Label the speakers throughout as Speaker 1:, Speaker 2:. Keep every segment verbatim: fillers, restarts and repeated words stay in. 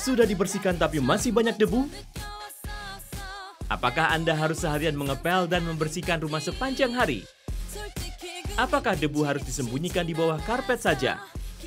Speaker 1: Sudah dibersihkan tapi masih banyak debu? Apakah Anda harus seharian mengepel dan membersihkan rumah sepanjang hari? Apakah debu harus disembunyikan di bawah karpet saja?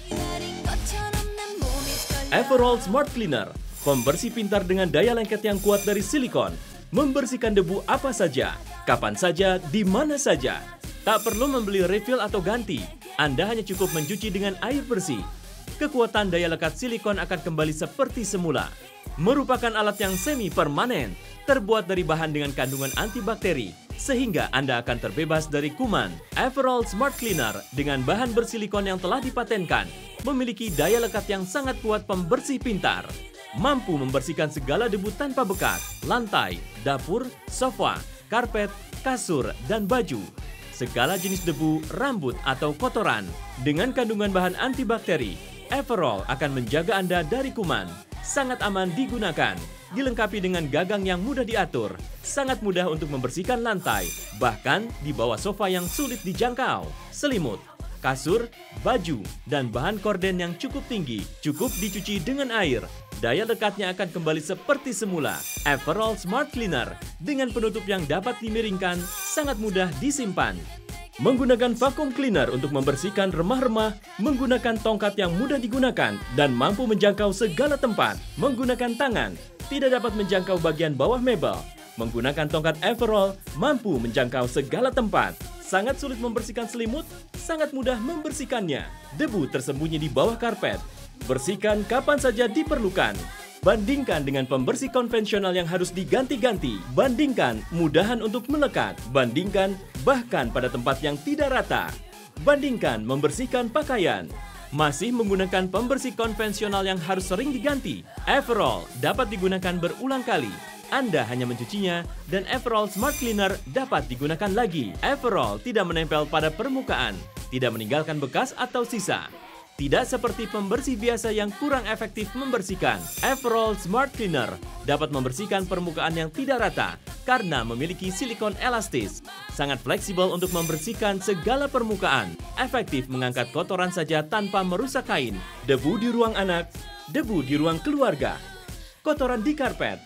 Speaker 1: Everall Smart Cleaner, pembersih pintar dengan daya lengket yang kuat dari silikon, membersihkan debu apa saja, kapan saja, di mana saja. Tak perlu membeli refill atau ganti, Anda hanya cukup mencuci dengan air bersih. Kekuatan daya lekat silikon akan kembali seperti semula. Merupakan alat yang semi-permanen, terbuat dari bahan dengan kandungan antibakteri, sehingga Anda akan terbebas dari kuman. Everall Smart Cleaner dengan bahan bersilikon yang telah dipatenkan, memiliki daya lekat yang sangat kuat pembersih pintar. Mampu membersihkan segala debu tanpa bekas, lantai, dapur, sofa, karpet, kasur, dan baju. Segala jenis debu, rambut, atau kotoran. Dengan kandungan bahan antibakteri, Everall akan menjaga Anda dari kuman. Sangat aman digunakan, dilengkapi dengan gagang yang mudah diatur, sangat mudah untuk membersihkan lantai, bahkan di bawah sofa yang sulit dijangkau. Selimut, kasur, baju, dan bahan korden yang cukup tinggi, cukup dicuci dengan air. Daya lekatnya akan kembali seperti semula. Everall Smart Cleaner dengan penutup yang dapat dimiringkan, sangat mudah disimpan. Menggunakan vacuum cleaner untuk membersihkan remah-remah, menggunakan tongkat yang mudah digunakan dan mampu menjangkau segala tempat. Menggunakan tangan, tidak dapat menjangkau bagian bawah mebel. Menggunakan tongkat Everall, mampu menjangkau segala tempat. Sangat sulit membersihkan selimut, sangat mudah membersihkannya. Debu tersembunyi di bawah karpet. Bersihkan kapan saja diperlukan. Bandingkan dengan pembersih konvensional yang harus diganti-ganti. Bandingkan mudahan untuk melekat. Bandingkan bahkan pada tempat yang tidak rata. Bandingkan membersihkan pakaian. Masih menggunakan pembersih konvensional yang harus sering diganti. Everall dapat digunakan berulang kali. Anda hanya mencucinya dan Everall Smart Cleaner dapat digunakan lagi. Everall tidak menempel pada permukaan, tidak meninggalkan bekas atau sisa. Tidak seperti pembersih biasa yang kurang efektif membersihkan. Everall Smart Cleaner dapat membersihkan permukaan yang tidak rata karena memiliki silikon elastis. Sangat fleksibel untuk membersihkan segala permukaan. Efektif mengangkat kotoran saja tanpa merusak kain. Debu di ruang anak, debu di ruang keluarga, kotoran di karpet,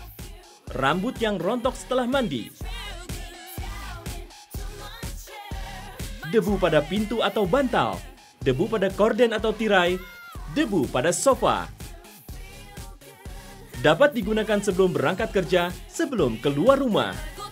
Speaker 1: rambut yang rontok setelah mandi, debu pada pintu atau bantal, debu pada korden atau tirai, debu pada sofa. Dapat digunakan sebelum berangkat kerja, sebelum keluar rumah.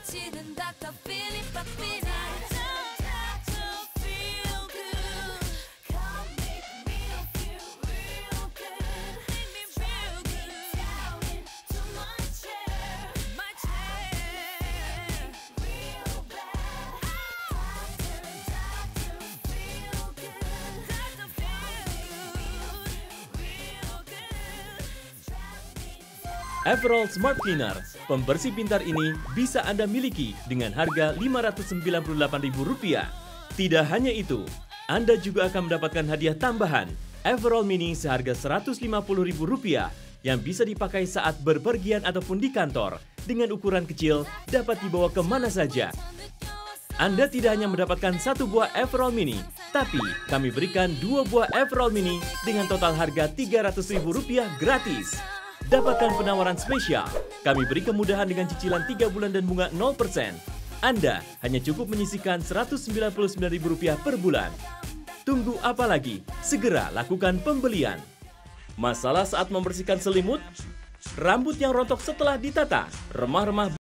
Speaker 1: Everall Smart Cleaner, pembersih pintar ini bisa Anda miliki dengan harga lima ratus sembilan puluh delapan ribu rupiah. Tidak hanya itu, Anda juga akan mendapatkan hadiah tambahan, Everall Mini seharga seratus lima puluh ribu rupiah yang bisa dipakai saat berpergian ataupun di kantor. Dengan ukuran kecil, dapat dibawa kemana saja. Anda tidak hanya mendapatkan satu buah Everall Mini, tapi kami berikan dua buah Everall Mini dengan total harga tiga ratus ribu rupiah gratis. Dapatkan penawaran spesial. Kami beri kemudahan dengan cicilan tiga bulan dan bunga nol persen. Anda hanya cukup menyisihkan seratus sembilan puluh sembilan ribu rupiah per bulan. Tunggu apa lagi? Segera lakukan pembelian. Masalah saat membersihkan selimut? Rambut yang rontok setelah ditata? Remah-remah